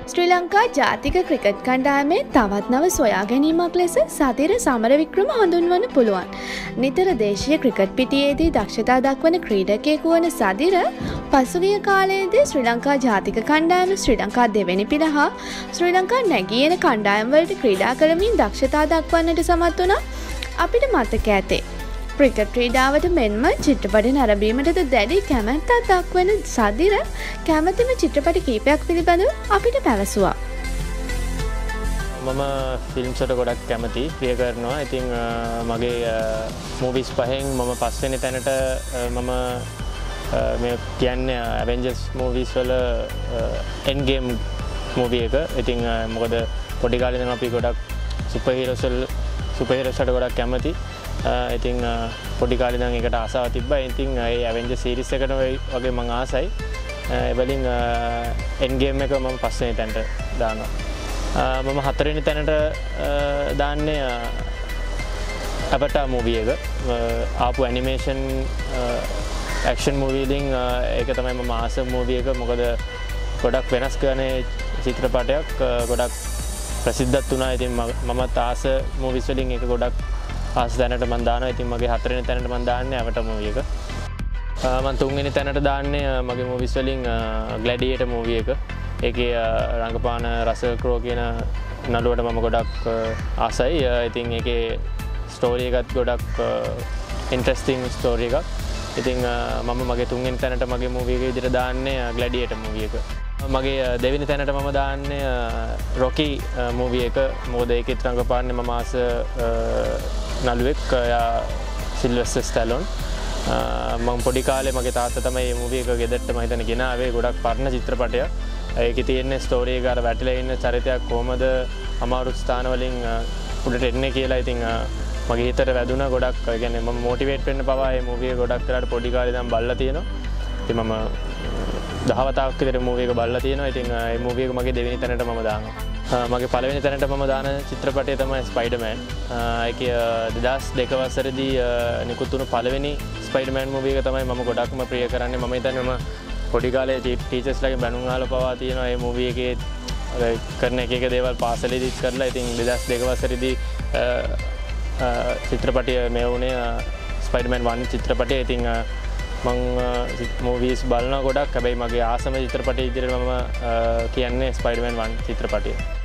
ශ්‍රී ලංකා ජාතික ක්‍රිකට් කණ්ඩායමේ තවත් නව සොයා ගැනීමක් ලෙස සතිර සමරවික්‍රම හඳුන්වන්න පුළුවන්. නිතර දේශීය ක්‍රිකට් පිටියේදී දක්ෂතා දක්වන ක්‍රීඩකයෙකු වන සදිර පසුගිය කාලයේදී ශ්‍රී ලංකා ජාතික කණ්ඩායම ශ්‍රී ලංකා දෙවැනි පිළ හා ශ්‍රී ලංකා නැගී එන කණ්ඩායම් වලට ක්‍රීඩා කරමින් දක්ෂතා දක්වන්නට සමත් වුණා අපිට මතක ඇතේ. ක්‍රිකට් ක්‍රීඩාවට මෙන්ම චිත්‍රපට නැරඹීමටද දැඩි කැමැත්තක් දක්වන සදිර කැමැතිම චිත්‍රපට කීපයක් පිළිබඳව අපිට පැවසුවා. මම ෆිල්ම්ස් වලට ගොඩක් කැමතියි, ප්‍රිය කරනවා. ඉතින් මගේ මූවිස් පහෙන් මම පස්වෙනි තැනට මම මේ කියන්නේ ඇවෙන්ජර්ස් මූවිස් වල එන්ඩ් ගේම් මූවි එක. ඉතින් මොකද පොඩි කාලේ ඉඳන් අපි ගොඩක් සුපර් හීරෝස් වලට ගොඩක් කැමතියි. ඉතින් පොඩි කාලේ ඉඳන් ඒකට ආසාවක් තිබ්බා. ඉතින් ඒ ඇවෙන්ජර් සීරීස් එකට වගේ මම ආසයි. ඒ වලින් එන්ඩ් ගේම් එක මම පස්වෙනි තැනට දානවා. මම හතරවෙනි තැනට දාන්නේ අවතාර් මූවි එක. ආපු ඇනිමේෂන් ඇක්ෂන් මූවි වලින් ඒක තමයි මම ආස මූවි එක. මොකද ගොඩක් වෙනස් කරන චිත්‍රපටයක්, ගොඩක් ප්‍රසිද්ධත් වුණා. ඉතින් මමත් ආස මූවිස් වලින් ඒක ගොඩක් ආස තැනට මම දානවා. ඉතින් මගේ හතරවෙනි තැනට මම දාන්නේ අවතාර් මූවි එක. මම තුන්වෙනි තැනට දාන්නේ මගේ මූවිස් වලින් ග්ලැඩියේටර් මූවි එක. ඒකේ රංගපාන රසල් ක්‍රෝ කියන නළුවට මම ගොඩක් ආසයි. ඉතින් ඒකේ ස්ටෝරි එකත් ගොඩක් ඉන්ට්‍රෙස්ටිං ස්ටෝරි එකක්. ඉතින් මම මගේ තුන්වෙනි තැනට මගේ මූවි එක විදිහට දාන්නේ ග්ලැඩියේටර් මූවි එක. මගේ දෙවෙනි තැනට මම දාන්නේ රොකි මූවි එක. මොකද ඒකෙත් රංගපාන්නේ මම ආස නළුවෙක්, සිල්වෙස්ටර් ස්ටැලෝන්. මම පොඩි කාලේ මගේ තාත්තා තමයි මේ මූවි එක ගෙදරට මම හිතන්නේ ගෙනාවේ. ගොඩක් පරණ චිත්‍රපටයක්. ඒකේ තියෙන ස්ටෝරි එක අර වැටිලා ඉන්න චරිතයක් කොහමද අමාරු ස්ථාන වලින් උඩට එන්නේ කියලා. ඉතින් මගේ හිතට වැදුනා ගොඩක්. ඒ කියන්නේ මම මොටිවේට් වෙන්න පවා මේ මූවි එක ගොඩක් වෙලාට පොඩි කාලේ ඉඳන් බලලා තියෙනවා. ඉතින් මම 10 වතාවක් විතර මූවි එක බලලා තියෙනවා. ඉතින් මේ මූවි එක මගේ දෙවෙනි තැනට මම දානවා. මගේ පළවෙනි තැනට මම දාන චිත්‍රපටය තමයි ස්පයිඩර්මෑන්. ඒකේ 2002 වසරේදී නිකුත් වුණු පළවෙනි ස්පයිඩර්මෑන් මූවි එක තමයි මම ගොඩක්ම ප්‍රිය කරන්නේ. මම හිතන්නේ මම පොඩි කාලේ ටීචර්ස්ලාගෙන් බැනුම් අහලා පවා තියෙනවා මේ මූවි එකේ කරන එක දේවල් පාසලේදීත් කරලා. ඉතින් 2002 වසරේදී චිත්‍රපටය මේ වුණේ ස්පයිඩර්මෑන් 1 චිත්‍රපටය. ඉතින් මම මූවීස් බලනවා ගොඩක්. හැබැයි මගේ ආසම චිත්‍රපටය විදිහට මම කියන්නේ ස්පයිඩර්මෑන් 1 චිත්‍රපටය.